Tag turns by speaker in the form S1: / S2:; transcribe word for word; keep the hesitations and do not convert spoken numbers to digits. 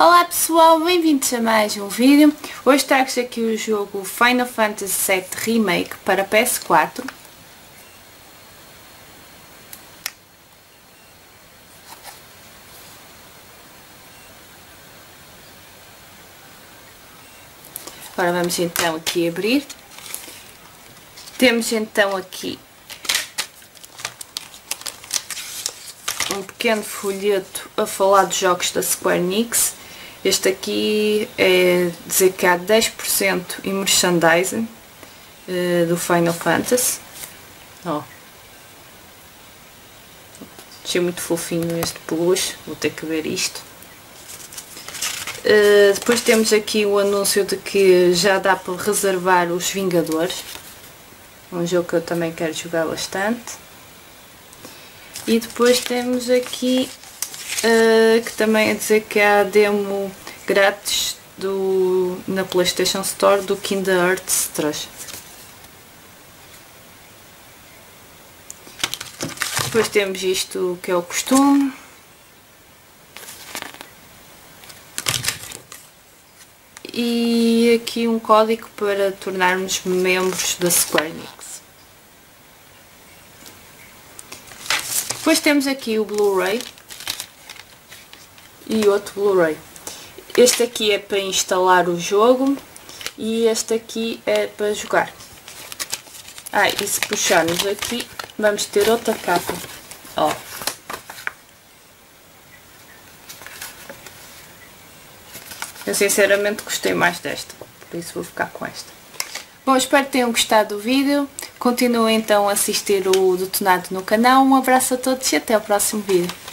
S1: Olá pessoal, bem-vindos a mais um vídeo. Hoje trago-vos aqui o jogo Final Fantasy sete Remake para P S quatro. Agora vamos então aqui abrir. Temos então aqui um pequeno folheto a falar dos jogos da Square Enix. Este aqui é dizer que há dez por cento em merchandising uh, do Final Fantasy. Oh. Achei muito fofinho este peluche, vou ter que ver isto. Uh, depois temos aqui o anúncio de que já dá para reservar os Vingadores. Um jogo que eu também quero jogar bastante. E depois temos aqui uh, que também é dizer que há a demo grátis do, na PlayStation Store do Kingdom Hearts três. Depois temos isto que é o costume. E aqui um código para tornarmos membros da Square Enix. Depois temos aqui o Blu-ray e outro Blu-ray. Este aqui é para instalar o jogo e este aqui é para jogar. Ah, e se puxarmos aqui vamos ter outra capa. Ó. Eu sinceramente gostei mais desta, por isso vou ficar com esta. Bom, espero que tenham gostado do vídeo. Continuem então a assistir o Detonado no canal. Um abraço a todos e até o próximo vídeo.